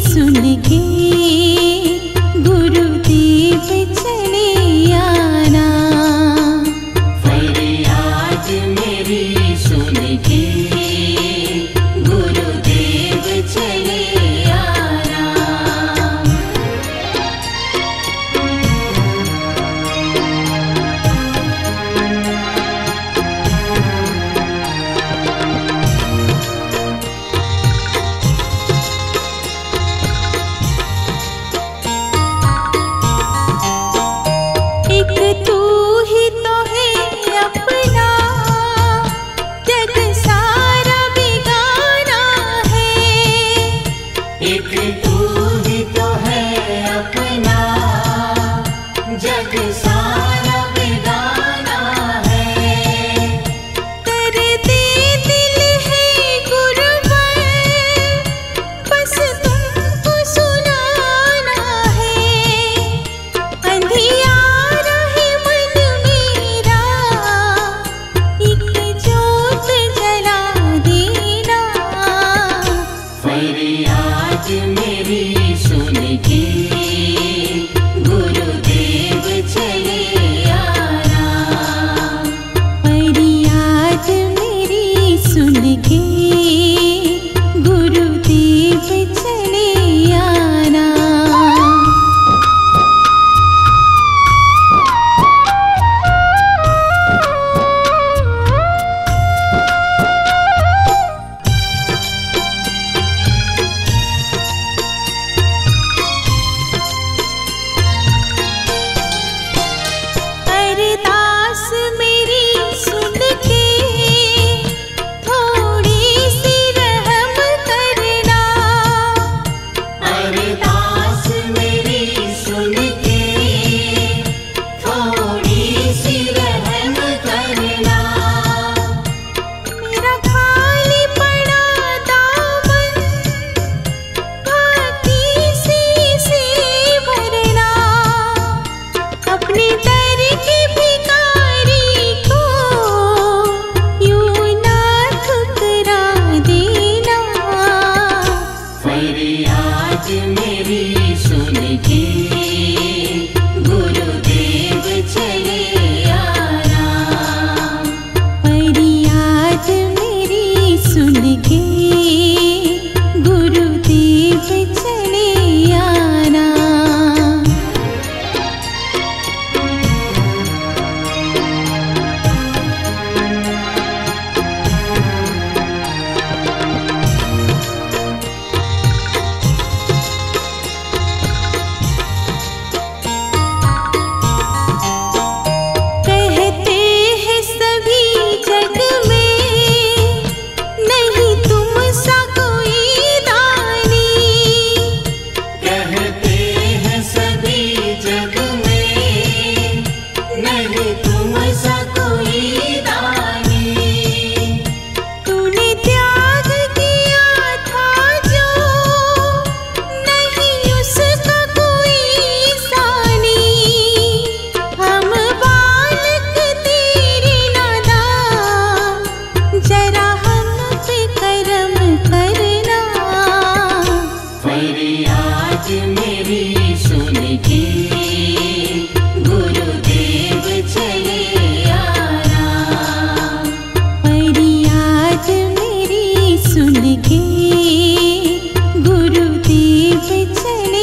सुन के गुरुदेव चले आना। फरियाद मेरी सुन के गुरुदेव चले आना। एक तू ही तो है अपना, जग सारा बेगाना है। एक तू ही तो है अपना, जग सारा बेगाना है। कर दे दिल है गुरुवर, बस तुमको सुनाना है। अंधियारा है मन मेरा, एक जोत जला देना। फरियाद मेरी सुन के गुरुदेव चले आना। फरियाद मेरी सुन के गुरुदेव चले आना। अरदास मेरी सुन के थोड़ी सी रहम करना। अरदास मेरी सुन के थोड़ी सी रहम करना। मेरा खाली पड़ा दामन भागी से भरना। अपने दर के भिखारी को यूं ना ठुकरा देना। फरियाद मेरी सुन के गुरुदेव चले आना। फरियाद मेरी सुन के गुरुदेव चले आना। कहते हैं सभी जग में, नहीं तुम सा कोई दानी। कहते हैं सभी जग में, नहीं तुम सा कोई दानी। तूने त्याग किया था जो, नहीं उसका कोई सानी। हम बालक तेरे नादान, जरा हम पे करम करना। फरियाद मेरी सुन के गुरुदेव चले आना। फरियाद मेरी सुन के गुरुदेव चले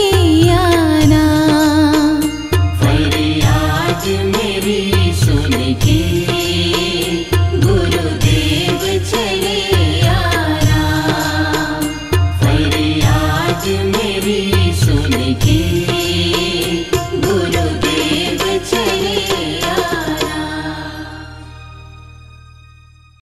आना। फरियाद मेरी सुन के